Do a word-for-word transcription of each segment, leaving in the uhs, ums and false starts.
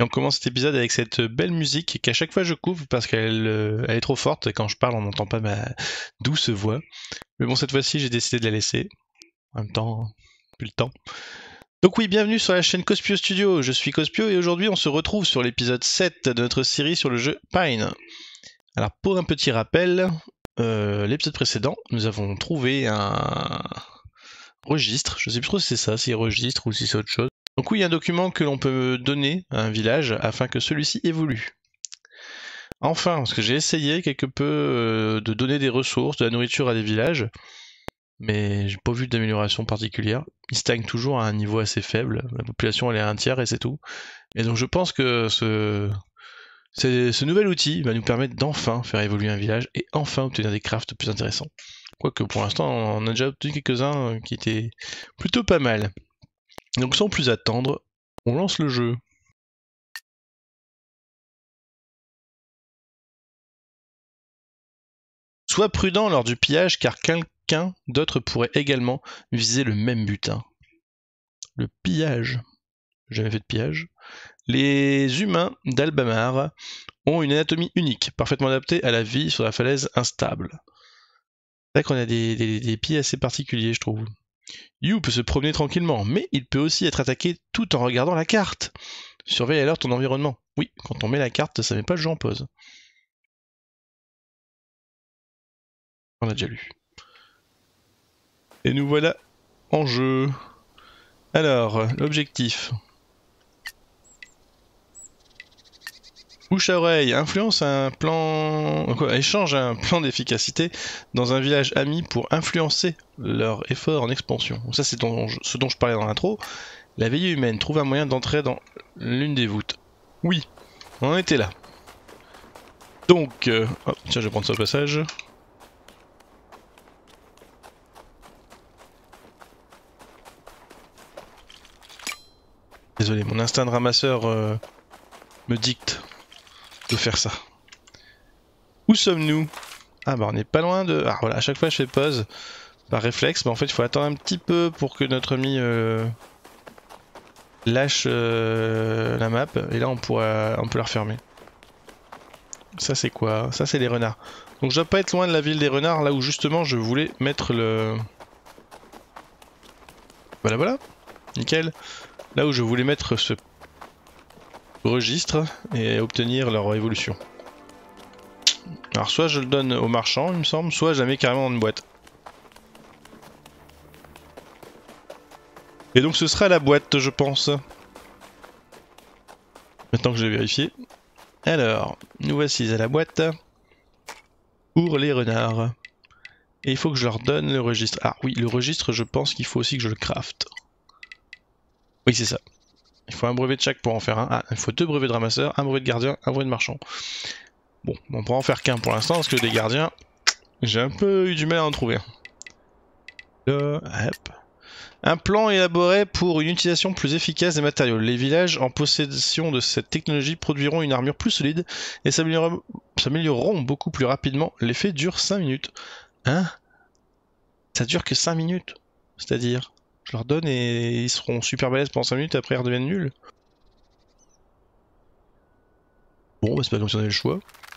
Et on commence cet épisode avec cette belle musique qu'à chaque fois je coupe parce qu'elle euh, elle est trop forte et quand je parle on n'entend pas ma douce voix. Mais bon, cette fois-ci j'ai décidé de la laisser. En même temps, plus le temps. Donc oui, bienvenue sur la chaîne Cospio Studio, je suis Cospio et aujourd'hui on se retrouve sur l'épisode sept de notre série sur le jeu Pine. Alors pour un petit rappel, euh, l'épisode précédent, nous avons trouvé un registre, je sais plus trop si c'est ça, si c'est registre ou si c'est autre chose. Donc oui, il y a un document que l'on peut donner à un village afin que celui-ci évolue. Enfin, parce que j'ai essayé quelque peu euh, de donner des ressources, de la nourriture à des villages, mais j'ai pas vu d'amélioration particulière. Ils stagnent toujours à un niveau assez faible, la population elle est à un tiers et c'est tout. Et donc je pense que ce, ce nouvel outil va nous permettre d'enfin faire évoluer un village et enfin obtenir des crafts plus intéressants. Quoique pour l'instant on a déjà obtenu quelques-uns qui étaient plutôt pas mal. Donc sans plus attendre, on lance le jeu. Sois prudent lors du pillage car quelqu'un d'autre pourrait également viser le même butin. Le pillage. J'ai jamais fait de pillage. Les humains d'Albamar ont une anatomie unique, parfaitement adaptée à la vie sur la falaise instable. C'est vrai qu'on a des, des, des pieds assez particuliers, je trouve. You peut se promener tranquillement, mais il peut aussi être attaqué tout en regardant la carte. Surveille alors ton environnement. Oui, quand on met la carte, ça met pas le jeu en pause. On a déjà lu. Et nous voilà en jeu. Alors, l'objectif. Bouche à oreille, influence un plan... Quoi, échange un plan d'efficacité dans un village ami pour influencer leur effort en expansion. Donc ça c'est ce dont je parlais dans l'intro. La veillée humaine trouve un moyen d'entrer dans l'une des voûtes. Oui, on en était là. Donc, euh... oh, tiens, je vais prendre ça au passage. Désolé, mon instinct de ramasseur euh, me dicte de faire ça. Où sommes-nous? Ah bah on n'est pas loin de... Ah voilà, à chaque fois je fais pause par réflexe, mais en fait il faut attendre un petit peu pour que notre ami euh, lâche euh, la map, et là on, pourra, on peut la refermer. Ça c'est quoi? Ça c'est les renards. Donc je dois pas être loin de la ville des renards, là où justement je voulais mettre le... Voilà voilà, nickel. Là où je voulais mettre ce registre et obtenir leur évolution. Alors soit je le donne au marchand il me semble, soit je la mets carrément dans une boîte. Et donc ce sera la boîte je pense. Maintenant que j'ai vérifié. Alors, nous voici à la boîte. Pour les renards. Et il faut que je leur donne le registre. Ah oui, le registre je pense qu'il faut aussi que je le crafte. Oui c'est ça. Il faut un brevet de chaque pour en faire un. Ah, il faut deux brevets de ramasseur, un brevet de gardien, un brevet de marchand. Bon, on pourra en faire qu'un pour l'instant parce que des gardiens, j'ai un peu eu du mal à en trouver. Là, hop. Un plan élaboré pour une utilisation plus efficace des matériaux. Les villages en possession de cette technologie produiront une armure plus solide et s'amélioreront beaucoup plus rapidement. L'effet dure cinq minutes. Hein? Ça dure que cinq minutes? C'est-à-dire, je leur donne et ils seront super balèzes pendant cinq minutes et après ils redeviennent nuls? Bon, bah c'est pas comme si on avait le choix.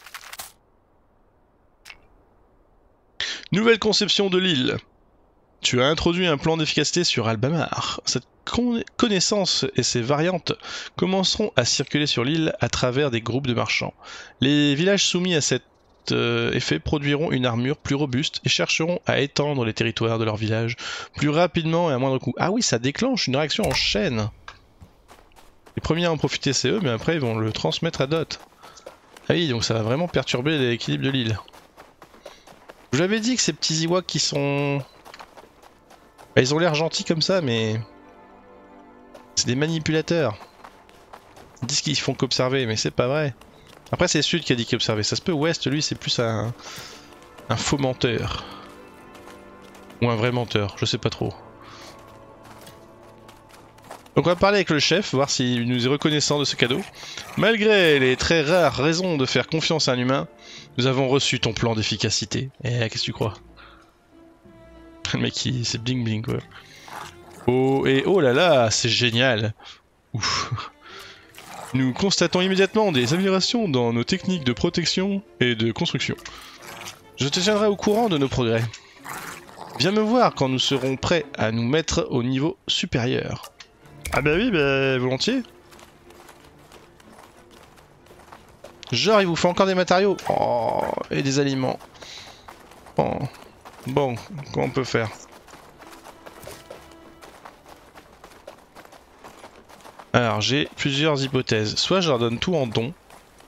Nouvelle conception de l'île. Tu as introduit un plan d'efficacité sur Albamar. Cette connaissance et ses variantes commenceront à circuler sur l'île à travers des groupes de marchands. Les villages soumis à cet euh, effet produiront une armure plus robuste et chercheront à étendre les territoires de leur village plus rapidement et à moindre coût. Ah oui, ça déclenche une réaction en chaîne. Les premiers à en profiter c'est eux, mais après ils vont le transmettre à d'autres. Ah oui, donc ça va vraiment perturber l'équilibre de l'île. Je vous avais dit que ces petits Ewoks qui sont... Bah, ils ont l'air gentils comme ça, mais... C'est des manipulateurs. Ils disent qu'ils font qu'observer, mais c'est pas vrai. Après c'est Sud qui a dit qu'observer. Ça se peut, Ouest, lui, c'est plus un... un faux menteur. Ou un vrai menteur, je sais pas trop. Donc on va parler avec le chef, voir s'il nous est reconnaissant de ce cadeau. Malgré les très rares raisons de faire confiance à un humain, nous avons reçu ton plan d'efficacité. Eh, qu'est-ce que tu crois? Le mec, c'est bling bling quoi. Oh, et oh là là, c'est génial. Ouf. Nous constatons immédiatement des améliorations dans nos techniques de protection et de construction. Je te tiendrai au courant de nos progrès. Viens me voir quand nous serons prêts à nous mettre au niveau supérieur. Ah bah oui, bah volontiers. Genre il vous faut encore des matériaux. Oh, et des aliments. Oh. Bon, comment on peut faire? Alors j'ai plusieurs hypothèses. Soit je leur donne tout en don.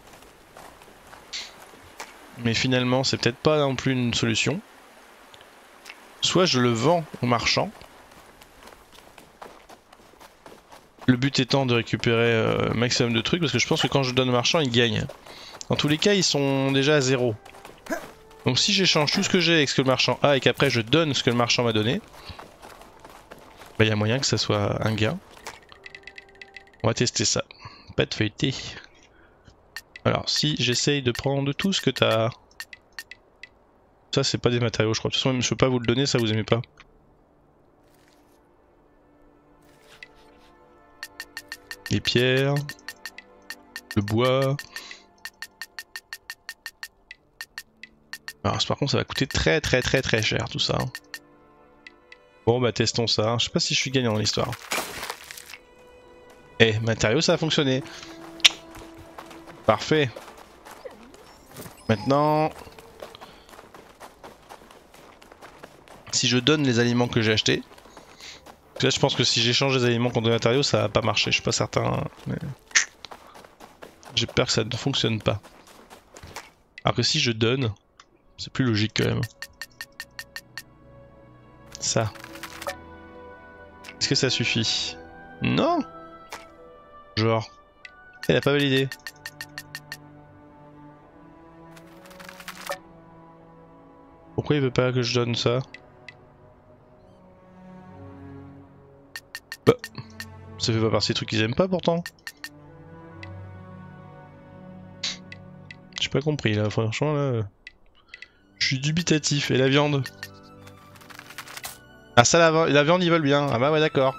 Mais finalement c'est peut-être pas non plus une solution. Soit je le vends aux marchands. Le but étant de récupérer euh, maximum de trucs parce que je pense que quand je donne aux marchands ils gagnent. Dans tous les cas ils sont déjà à zéro. Donc si j'échange tout ce que j'ai avec ce que le marchand a et qu'après je donne ce que le marchand m'a donné, bah il y a moyen que ça soit un gain. On va tester ça. Pâte feuilletée. Alors si j'essaye de prendre tout ce que t'as... Ça c'est pas des matériaux je crois. De toute façon même je peux pas vous le donner, ça vous aimez pas. Les pierres. Le bois. Alors par contre ça va coûter très très très très cher tout ça. Bon bah testons ça. Je sais pas si je suis gagnant dans l'histoire. Eh, matériaux ça a fonctionné. Parfait. Maintenant... Si je donne les aliments que j'ai achetés... Là je pense que si j'échange les aliments contre des matériaux ça va pas marcher, je suis pas certain. Mais... J'ai peur que ça ne fonctionne pas. Alors que si je donne, c'est plus logique quand même. Ça. Est-ce que ça suffit? Non. Genre. Elle a pas validé. Pourquoi il veut pas que je donne ça? Bah. Ça fait pas partie des trucs qu'ils aiment pas pourtant. J'ai pas compris là, franchement là. Je suis dubitatif. Et la viande? Ah ça la, la viande ils veulent bien. Ah bah ouais d'accord.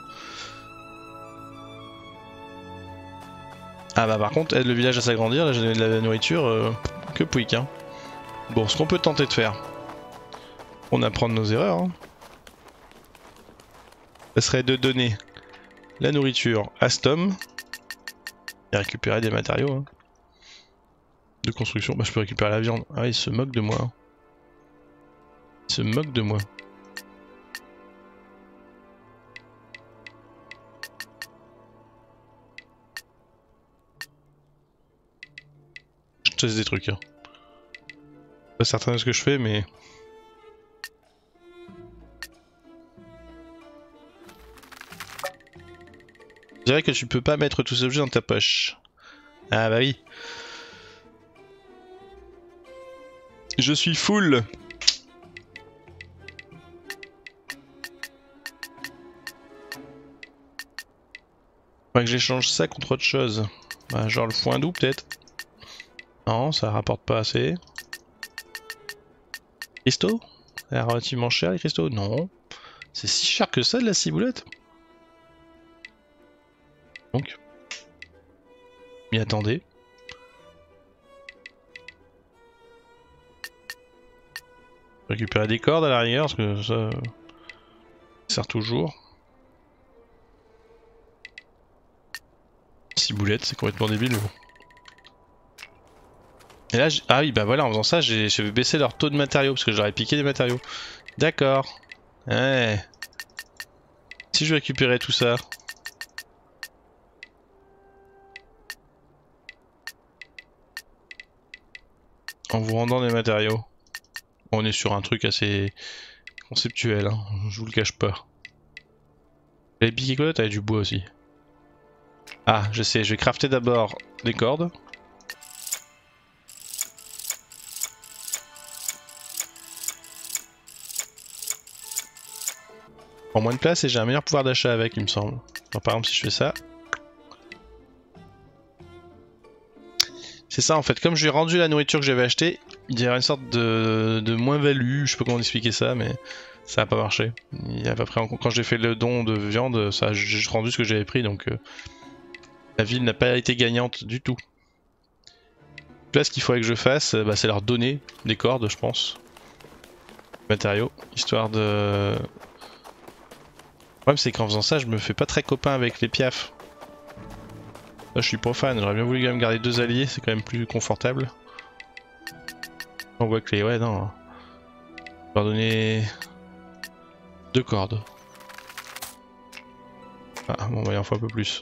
Ah bah par contre aide le village à s'agrandir, là j'ai donné de la nourriture, euh, que pouic hein. Bon ce qu'on peut tenter de faire, on apprend de nos erreurs hein. Ce serait de donner la nourriture à Stom et récupérer des matériaux hein. De construction. Bah je peux récupérer la viande. Ah il se moque de moi hein. Il se moque de moi. Je teste des trucs hein. Pas certain de ce que je fais mais... Je dirais que tu peux pas mettre tous ces objets dans ta poche. Ah bah oui. Je suis full. Faudrait que j'échange ça contre autre chose. Bah, genre le foin doux peut-être. Non, ça rapporte pas assez. Cristaux? Ça a l'air relativement cher les cristaux? Non. C'est si cher que ça de la ciboulette? Donc. M'y attendez. Récupérer des cordes à la rigueur parce que ça sert toujours. Ciboulette, c'est complètement débile. Mais bon. Et là, ah oui, bah voilà, en faisant ça, j'ai fait baisser leur taux de matériaux parce que j'aurais piqué des matériaux. D'accord. Ouais. Si je récupérais tout ça. En vous rendant des matériaux. On est sur un truc assez conceptuel, hein. Je vous le cache pas. J'avais piqué quoi? T'avais du bois aussi. Ah, je sais, je vais crafter d'abord des cordes. Prends moins de place et j'ai un meilleur pouvoir d'achat avec, il me semble. Alors, par exemple, si je fais ça. C'est ça en fait, comme j'ai rendu la nourriture que j'avais achetée, il y a une sorte de, de moins-value, je sais pas comment expliquer ça, mais ça a pas marché. Il y a à peu près, quand j'ai fait le don de viande, ça j'ai juste rendu ce que j'avais pris, donc euh, La ville n'a pas été gagnante du tout. Là, ce qu'il faudrait que je fasse, bah, c'est leur donner des cordes, je pense. Matériaux, histoire de... Le problème, c'est qu'en faisant ça, je me fais pas très copain avec les piafs. Là, je suis profane, j'aurais bien voulu quand même garder deux alliés, c'est quand même plus confortable. On voit que les... Ouais, non. Je vais leur donner... deux cordes. Ah, bon, bah, il en faut un peu plus.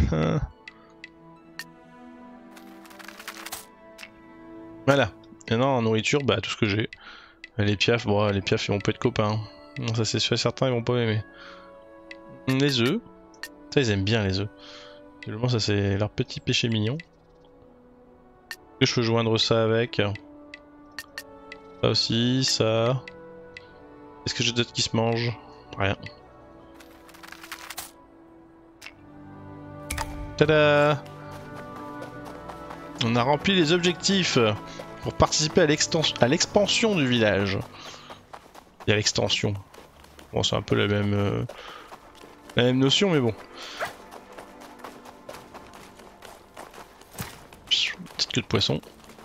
Voilà. Et non, en nourriture, bah, tout ce que j'ai. Les piafs, bon, les piafs, ils vont pas être copains. Non, ça, c'est sûr et certain, ils vont pas aimer. Les œufs. Ça, ils aiment bien les œufs. Finalement, ça, c'est leur petit péché mignon. Est-ce que je peux joindre ça avec? Ça aussi, ça. Est-ce que j'ai d'autres qui se mangent? Rien. Tada! On a rempli les objectifs pour participer à l'expansion du village. Il y a l'extension. Bon, c'est un peu la même, euh, la même notion, mais bon. Petite queue de poisson.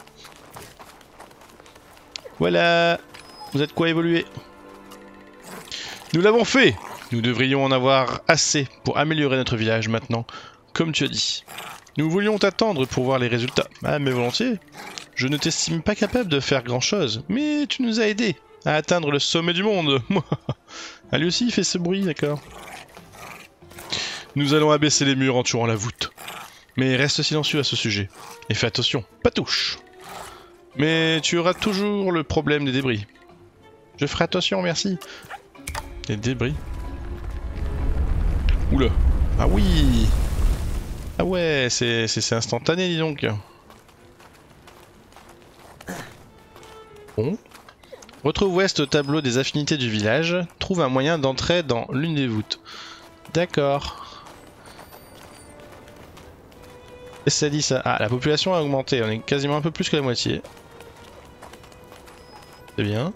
Voilà! Vous êtes quoi évoluer? Nous l'avons fait! Nous devrions en avoir assez pour améliorer notre village maintenant, comme tu as dit. Nous voulions t'attendre pour voir les résultats. Ah, mais volontiers. Je ne t'estime pas capable de faire grand chose, mais tu nous as aidés à atteindre le sommet du monde. Ah, lui aussi il fait ce bruit, d'accord. Nous allons abaisser les murs entourant la voûte. Mais reste silencieux à ce sujet. Et fais attention, pas touche. Mais tu auras toujours le problème des débris. Je ferai attention, merci. Les débris. Oula. Ah oui. Ah ouais, c'est instantané, dis donc. Bon. Retrouve ouest au tableau des affinités du village. Trouve un moyen d'entrer dans l'une des voûtes. D'accord. Et ça dit ça. Ah, la population a augmenté. On est quasiment un peu plus que la moitié. C'est bien.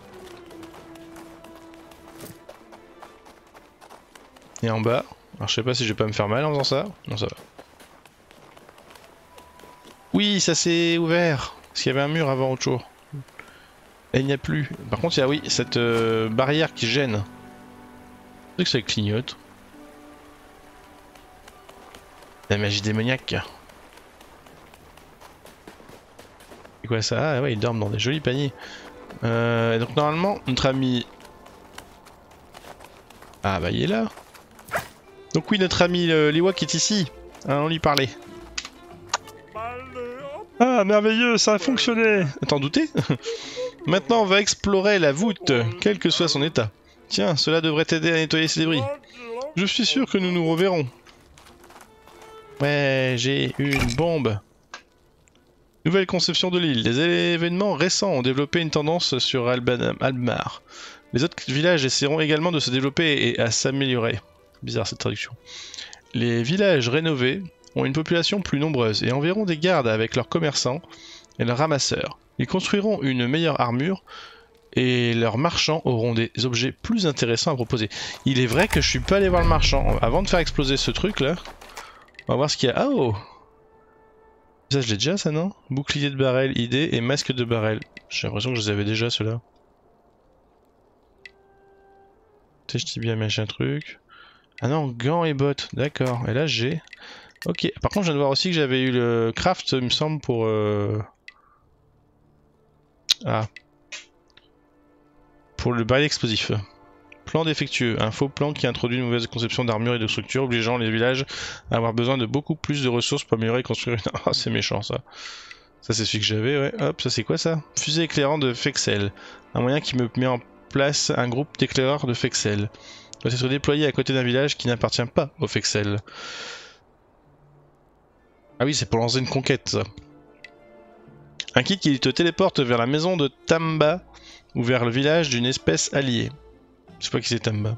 Et en bas. Alors je sais pas si je vais pas me faire mal en faisant ça. Non, ça va. Oui, ça s'est ouvert. Parce qu'il y avait un mur avant autre chose. Et il n'y a plus. Par contre, il y a oui, cette euh, barrière qui gêne. C'est que ça clignote. La magie démoniaque. C'est quoi ça? Ah ouais, ils dorment dans des jolis paniers. Euh, donc normalement, notre ami... Ah bah il est là. Donc oui, notre ami euh, Liwak est ici. Allons lui parler. Ah merveilleux, ça a fonctionné. T'en doutais? Maintenant on va explorer la voûte, quel que soit son état. Tiens, cela devrait t'aider à nettoyer ces débris. Je suis sûr que nous nous reverrons. Ouais, j'ai une bombe. Nouvelle conception de l'île. Des événements récents ont développé une tendance sur Albmar. Les autres villages essaieront également de se développer et à s'améliorer. Bizarre cette traduction. Les villages rénovés ont une population plus nombreuse et enverront des gardes avec leurs commerçants et leurs ramasseurs. Ils construiront une meilleure armure et leurs marchands auront des objets plus intéressants à proposer. Il est vrai que je suis pas allé voir le marchand. Avant de faire exploser ce truc là, on va voir ce qu'il y a. Ah oh! Ça je l'ai déjà ça non? Bouclier de barrel, idée et masque de barrel. J'ai l'impression que je les avais déjà ceux-là. Je t'ai bien machin truc. Ah non, gants et bottes, d'accord. Et là j'ai... Ok, par contre je viens de voir aussi que j'avais eu le craft, il me semble, pour... Euh... Ah. Pour le baril explosif. Plan défectueux, un faux plan qui introduit une mauvaise conception d'armure et de structure, obligeant les villages à avoir besoin de beaucoup plus de ressources pour améliorer et construire une... Ah c'est méchant ça. Ça c'est celui que j'avais, ouais. Hop, ça c'est quoi ça? Fusée éclairant de Fexel. Un moyen qui me met en place un groupe d'éclaireurs de Fexel. Doit être déployé à côté d'un village qui n'appartient pas au Fexel. Ah oui, c'est pour lancer une conquête ça. Un kit qui te téléporte vers la maison de Tamba ou vers le village d'une espèce alliée. Je sais pas qui c'est Tamba.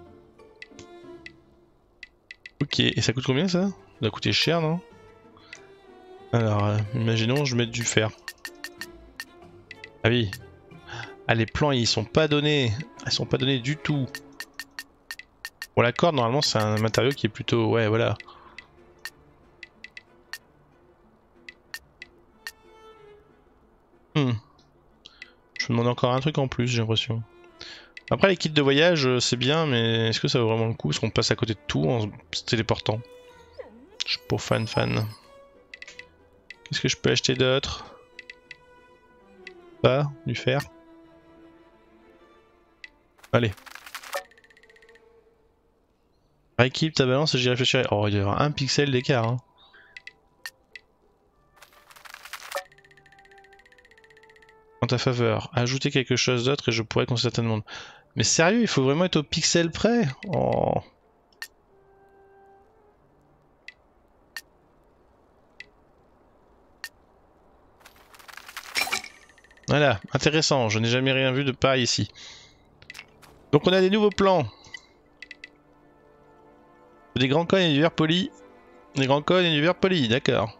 Ok, et ça coûte combien ça? Ça doit coûter cher non? Alors, euh, imaginons je mets du fer. Ah oui. Ah les plans ils sont pas donnés. Ils sont pas donnés du tout. Bon la corde normalement c'est un matériau qui est plutôt... Ouais voilà. me demande encore un truc en plus, j'ai l'impression. Après les kits de voyage c'est bien, mais est-ce que ça vaut vraiment le coup? Est-ce qu'on passe à côté de tout en se téléportant? Je suis pas fan fan. Qu'est-ce que je peux acheter d'autre? Pas, du fer. Allez. Rééquipe ta balance et j'y réfléchirai. Oh, il y aura un pixel d'écart. Hein. En ta faveur, ajouter quelque chose d'autre et je pourrais constater un monde. Mais sérieux, il faut vraiment être au pixel près? Oh. Voilà, intéressant, je n'ai jamais rien vu de pareil ici. Donc on a des nouveaux plans. Des grands cônes et du verre poli. Des grands cônes et du verre poli, d'accord.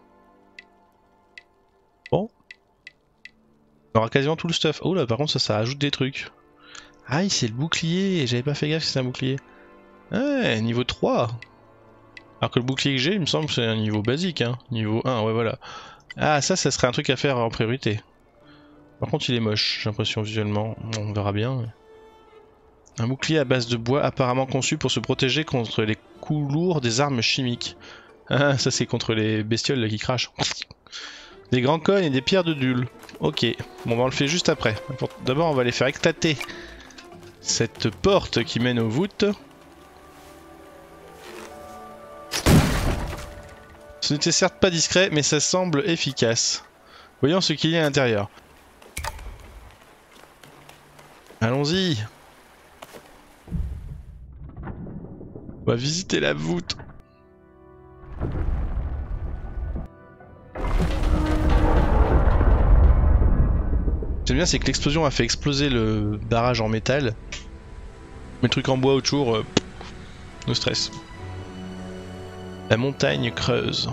Bon. On aura quasiment tout le stuff. Oh là, par contre ça, ça ajoute des trucs. Ah, c'est le bouclier, j'avais pas fait gaffe que c'était un bouclier. Ouais, niveau trois. Alors que le bouclier que j'ai, il me semble que c'est un niveau basique, hein. Niveau un, ouais voilà. Ah, ça, ça serait un truc à faire en priorité. Par contre, il est moche, j'ai l'impression visuellement. On verra bien. Un bouclier à base de bois apparemment conçu pour se protéger contre les coups lourds des armes chimiques. Ah, ça c'est contre les bestioles là, qui crachent. Des grands cônes et des pierres de dule. Ok, bon, bah, on le fait juste après. D'abord, on va les faire éclater cette porte qui mène aux voûtes. Ce n'était certes pas discret, mais ça semble efficace. Voyons ce qu'il y a à l'intérieur. Allons-y. On va visiter la voûte. J'aime bien, c'est que l'explosion a fait exploser le barrage en métal. Mais le truc en bois autour, euh, no stress. La montagne creuse.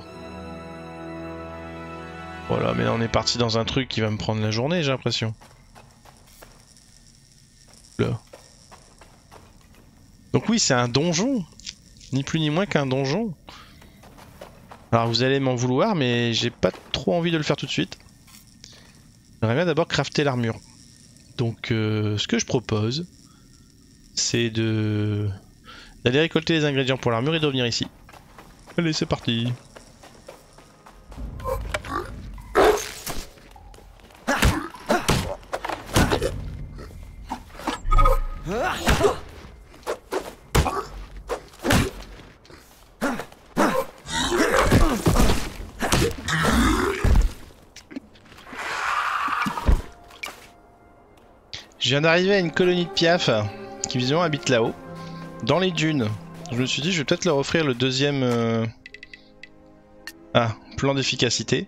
Voilà, mais là on est parti dans un truc qui va me prendre la journée, j'ai l'impression. Là. Donc oui, c'est un donjon. Ni plus ni moins qu'un donjon. Alors vous allez m'en vouloir, mais j'ai pas trop envie de le faire tout de suite. J'aimerais bien d'abord crafter l'armure. Donc euh, ce que je propose, c'est de d'aller récolter les ingrédients pour l'armure et de revenir ici. Allez, c'est parti. Je viens d'arriver à une colonie de piaf qui visiblement habite là-haut, dans les dunes. Je me suis dit, je vais peut-être leur offrir le deuxième euh... ah, plan d'efficacité.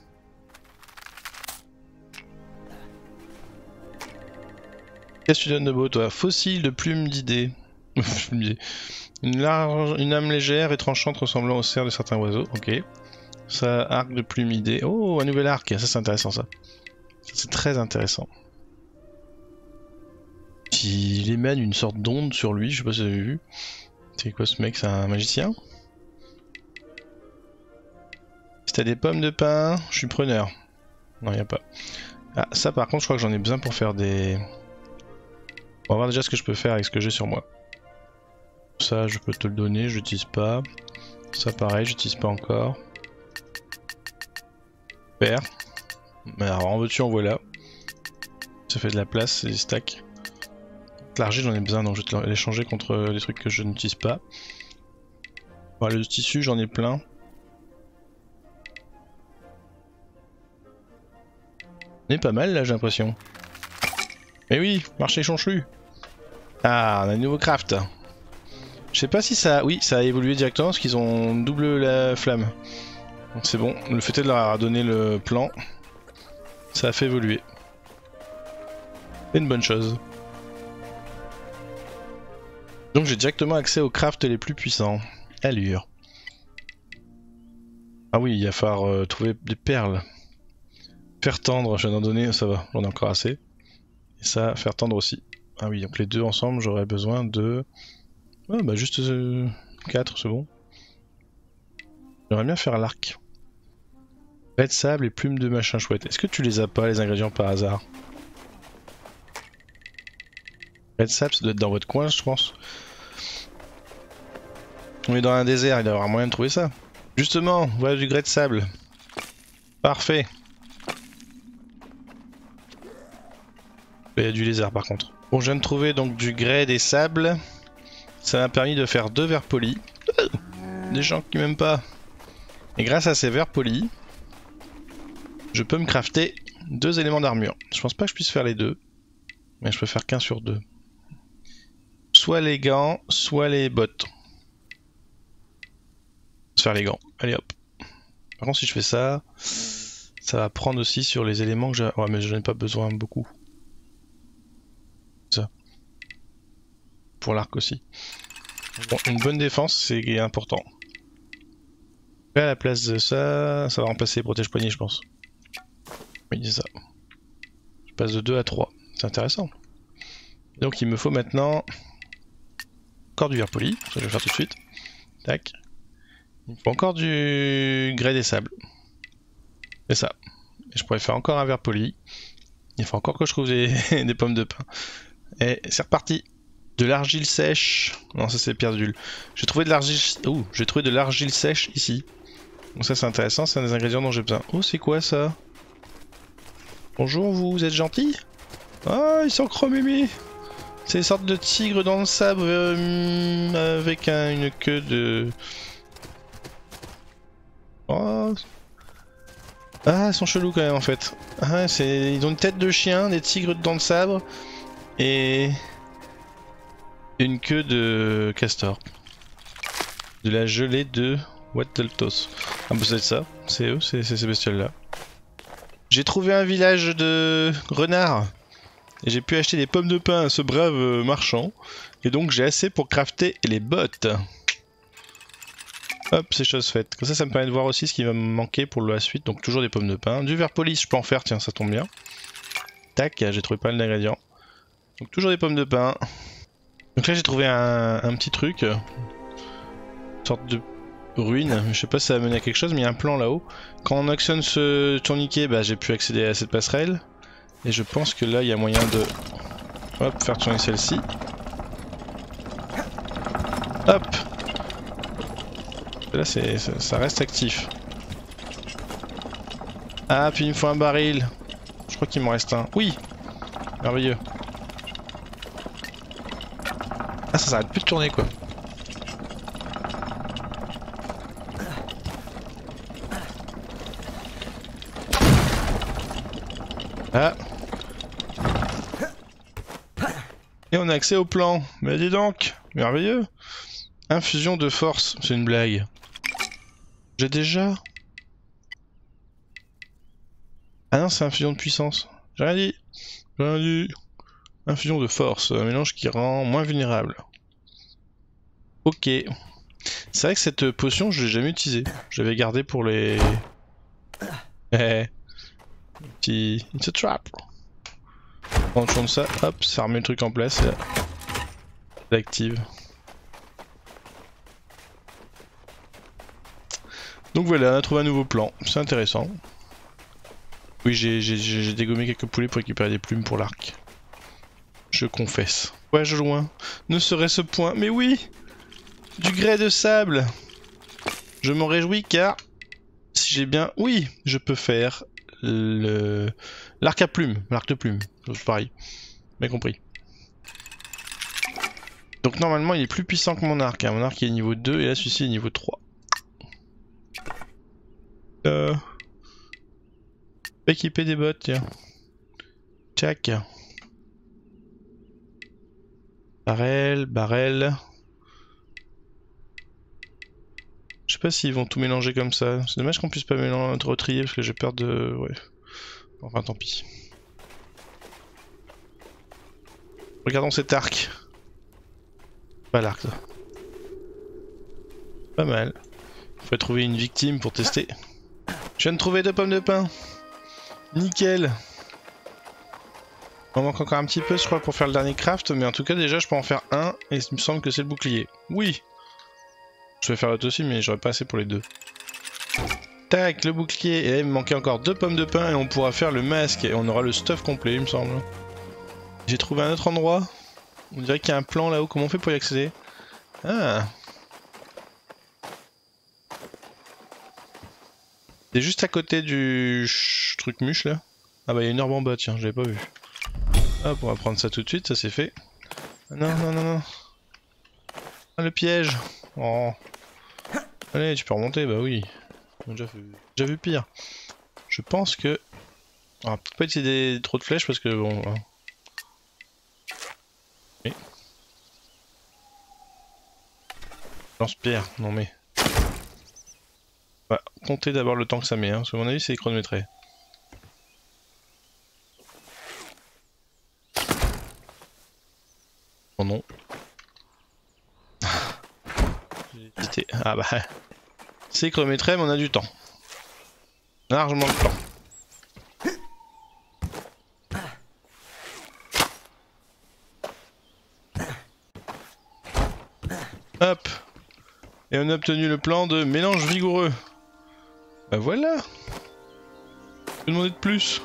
Qu'est-ce que tu donnes de beau, toi? Fossile de plumes d'idées. Une, large... une âme légère et tranchante ressemblant au cerf de certains oiseaux. Ok. Ça, arc de plumes d'idées. Oh, un nouvel arc. Ça, c'est intéressant, ça. Ça c'est très intéressant. Il émane une sorte d'onde sur lui, je sais pas si vous avez vu. C'est quoi ce mec? C'est un magicien? Si t'as des pommes de pin, je suis preneur. Non, y a pas. Ah, ça par contre, je crois que j'en ai besoin pour faire des... On va voir déjà ce que je peux faire avec ce que j'ai sur moi. Ça, je peux te le donner, je l'utilise pas. Ça, pareil, j'utilise pas encore. Super. Mais alors, en veux-tu, en voilà. Ça fait de la place, c'est des stacks. L'argile j'en ai besoin, donc je vais te l'échanger contre des trucs que je n'utilise pas. Bon, le tissu j'en ai plein. On est pas mal là, j'ai l'impression. Mais oui, marché chonchu. Ah, on a un nouveau craft. Je sais pas si ça... Oui, ça a évolué directement parce qu'ils ont double la flamme. Donc c'est bon, le fait de leur avoir donné le plan, ça a fait évoluer. C'est une bonne chose. Donc j'ai directement accès aux crafts les plus puissants. Allure. Ah oui, il va falloir euh, trouver des perles. Faire tendre, je viens d'en donner, ça va, j'en ai encore assez. Et ça, faire tendre aussi. Ah oui, donc les deux ensemble, j'aurais besoin de... Ah bah juste euh, quatre, c'est bon. J'aimerais bien faire l'arc. Raie de sable et plumes de machin chouette. Est-ce que tu les as pas, les ingrédients, par hasard? Grès de sable, ça doit être dans votre coin, je pense. On est dans un désert, il doit y avoir moyen de trouver ça. Justement, voilà du grès de sable. Parfait. Il y a du lézard par contre. Bon, je viens de trouver donc du grès des sables. Ça m'a permis de faire deux verres polis. Des gens qui m'aiment pas. Et grâce à ces verres polis, je peux me crafter deux éléments d'armure. Je pense pas que je puisse faire les deux. Mais je peux faire qu'un sur deux. Soit les gants, soit les bottes. Je vais faire les gants. Allez hop. Par contre si je fais ça, ça va prendre aussi sur les éléments que j'ai. Ouais mais je n'en ai pas besoin beaucoup. Ça. Pour l'arc aussi. Bon, une bonne défense c'est important. Là à la place de ça, ça va remplacer protège poignet je pense. Oui c'est ça. Je passe de deux à trois. C'est intéressant. Donc il me faut maintenant encore du verre poli, ça je vais le faire tout de suite. Tac. Il me faut encore du grès des sables. C'est ça. Et je pourrais faire encore un verre poli. Il faut encore que je trouve des, des pommes de pin. Et c'est reparti. De l'argile sèche. Non ça c'est perdu. J'ai trouvé de l'argile. Ouh, j'ai trouvé de l'argile sèche ici. Donc ça c'est intéressant, c'est un des ingrédients dont j'ai besoin. Oh c'est quoi ça? Bonjour vous, vous êtes gentil? Ah ils sont chromimi. C'est une sorte de tigre dans le sable euh, avec un, une queue de... Oh. Ah, ils sont chelous quand même en fait. Ah, c'est... Ils ont une tête de chien, des tigres dans le sabre et une queue de castor. De la gelée de Watteltos. Ah bah c'est ça, c'est eux, c'est ces bestioles là. J'ai trouvé un village de renards. Et j'ai pu acheter des pommes de pin à ce brave euh, marchand. Et donc j'ai assez pour crafter les bottes. Hop, c'est chose faite. Comme ça, ça me permet de voir aussi ce qui va me manquer pour la suite. Donc toujours des pommes de pin. Du verre poli, je peux en faire, tiens, ça tombe bien. Tac, j'ai trouvé pas mal d'ingrédients. Donc toujours des pommes de pin. Donc là j'ai trouvé un, un petit truc. Une sorte de ruine. Je sais pas si ça va mener à quelque chose, mais il y a un plan là-haut. Quand on actionne ce tourniquet, bah, j'ai pu accéder à cette passerelle. Et je pense que là il y a moyen de hop, faire tourner celle-ci. Hop. Là c'est, ça, ça reste actif. Ah puis il me faut un baril. Je crois qu'il m'en reste un. Oui. Merveilleux. Ah ça s'arrête plus de tourner quoi. Ah. Et on a accès au plan. Mais dis donc, merveilleux. Infusion de force, c'est une blague. J'ai déjà... Ah non, c'est infusion de puissance. J'ai rien dit. J'ai rien dit. Infusion de force, un mélange qui rend moins vulnérable. Ok. C'est vrai que cette potion, je l'ai jamais utilisée. Je l'avais gardée pour les... Eh. Petit... It's a trap. On tourne ça, hop, ça remet le truc en place et là, ça active. Donc voilà, on a trouvé un nouveau plan, c'est intéressant. Oui, j'ai dégommé quelques poulets pour récupérer des plumes pour l'arc. Je confesse. Ouais, je loin. Ne serait-ce point, mais oui! Du grès de sable! Je m'en réjouis car, si j'ai bien... Oui, je peux faire le... l'arc à plumes, l'arc de plumes, pareil, bien compris. Donc normalement il est plus puissant que mon arc, hein. Mon arc est niveau deux et là celui-ci est niveau trois. Euh... Équiper des bottes, tiens. Tchac. Barrel, barrel. Je sais pas s'ils vont tout mélanger comme ça. C'est dommage qu'on puisse pas mélanger, retrier parce que j'ai peur de... Ouais. Enfin tant pis. Regardons cet arc. Pas l'arc ça. Pas mal. Faut trouver une victime pour tester. Je viens de trouver deux pommes de pin. Nickel. Il manque encore un petit peu je crois pour faire le dernier craft, mais en tout cas déjà je peux en faire un et il me semble que c'est le bouclier. Oui. Je vais faire l'autre aussi mais j'aurais pas assez pour les deux. Tac, le bouclier. Et là il me manquait encore deux pommes de pin et on pourra faire le masque et on aura le stuff complet il me semble. J'ai trouvé un autre endroit. On dirait qu'il y a un plan là-haut. Comment on fait pour y accéder? Ah. C'est juste à côté du ch... truc muche là. Ah bah il y a une herbe en bas, tiens, je l'avais pas vu. Hop, on va prendre ça tout de suite, ça c'est fait. Ah, non, non, non, non. Ah, le piège. Oh. Allez, tu peux remonter, bah oui. On a déjà, vu... déjà vu pire. Je pense que... On va peut-être pas utiliser trop de flèches parce que bon... Hein. Oui. Lance-pierre, non mais... On va compter d'abord le temps que ça met, hein, parce qu'à mon avis c'est chronométré. Oh non. J'ai hésité. Ah bah... C'est chronométré mais on a du temps. Largement de temps. Hop. Et on a obtenu le plan de mélange vigoureux. Bah voilà. Je peux demander de plus.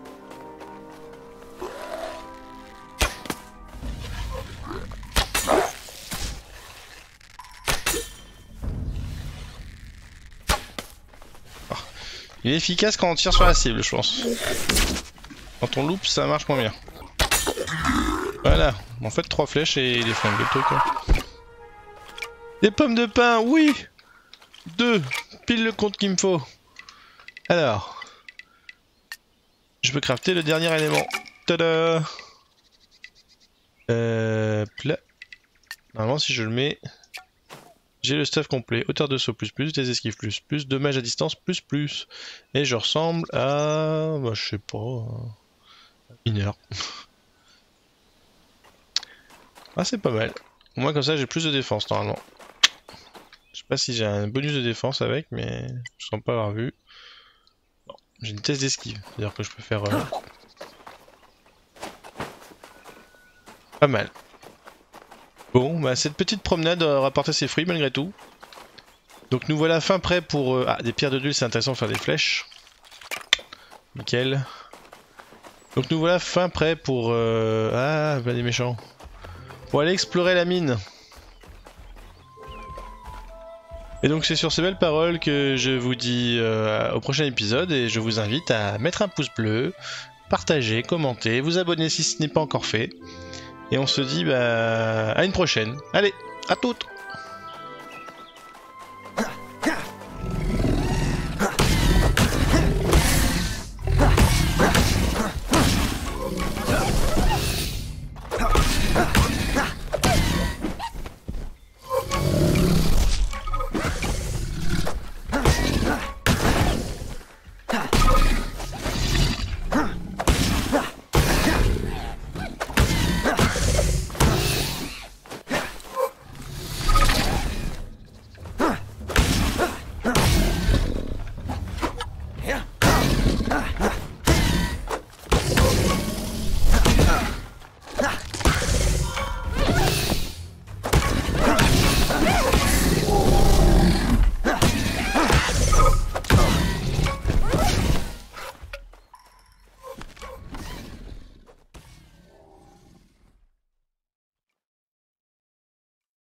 Oh. Il est efficace quand on tire sur la cible, je pense. Quand on loupe, ça marche moins bien. Voilà. En fait, trois flèches et il est flingué le truc. Hein. Des pommes de pin, oui. Deux. Pile le compte qu'il me faut. Alors. Je peux crafter le dernier élément. Tada. Euh... Là. Normalement, si je le mets... J'ai le stuff complet. Hauteur de saut plus plus, des esquives plus plus, dommage à distance plus plus. Et je ressemble à... Bah, je sais pas... Mineur. Ah, c'est pas mal. Au moins, comme ça, j'ai plus de défense, normalement. Je sais pas si j'ai un bonus de défense avec, mais je sens pas avoir vu. Bon, j'ai une thèse d'esquive, c'est-à-dire que je peux faire... Euh... Pas mal. Bon, bah cette petite promenade a rapporté ses fruits malgré tout. Donc nous voilà fin prêts pour... Euh... Ah, des pierres de l'huile, c'est intéressant de faire des flèches. Nickel. Donc nous voilà fin prêts pour... Euh... Ah, bah les méchants. Pour aller explorer la mine. Et donc c'est sur ces belles paroles que je vous dis euh, au prochain épisode et je vous invite à mettre un pouce bleu, partager, commenter, vous abonner si ce n'est pas encore fait. Et on se dit bah, à une prochaine. Allez, à toutes!